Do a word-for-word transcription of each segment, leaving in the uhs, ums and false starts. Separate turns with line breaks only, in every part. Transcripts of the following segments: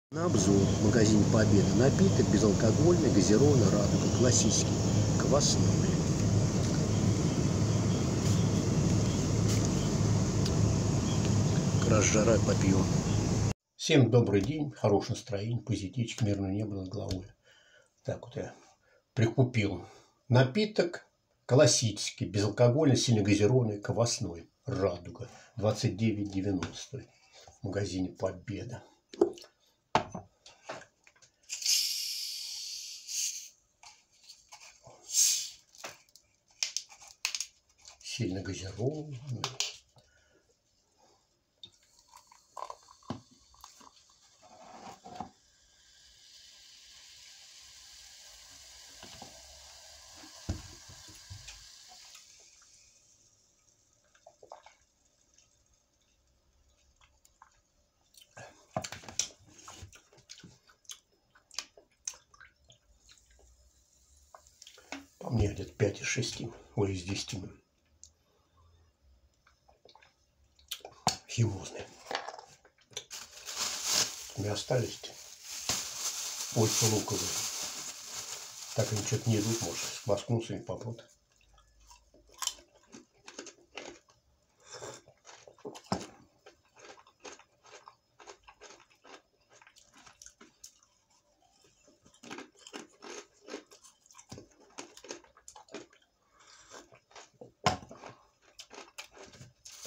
На обзор в магазине Победа напиток безалкогольный, газированный «Радуга», классический, квасной. Как раз жара, попьем.
Всем добрый день, хорошее настроение, позитивчик, мирное небо над головой. Так вот я прикупил напиток классический, безалкогольный, сильно газированный, квасной, «Радуга», двадцать девять девяносто в магазине Победа. Сильно газированный. По мне где-то пять из шести, ой, из десяти. Химозные. У меня остались больше луковые. Так они что-то не идут, может, воткнуться и попрут.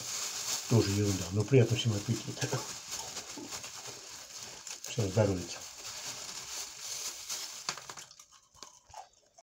Тоже ерунда, но приятно всем аппетита. Всем здоровья.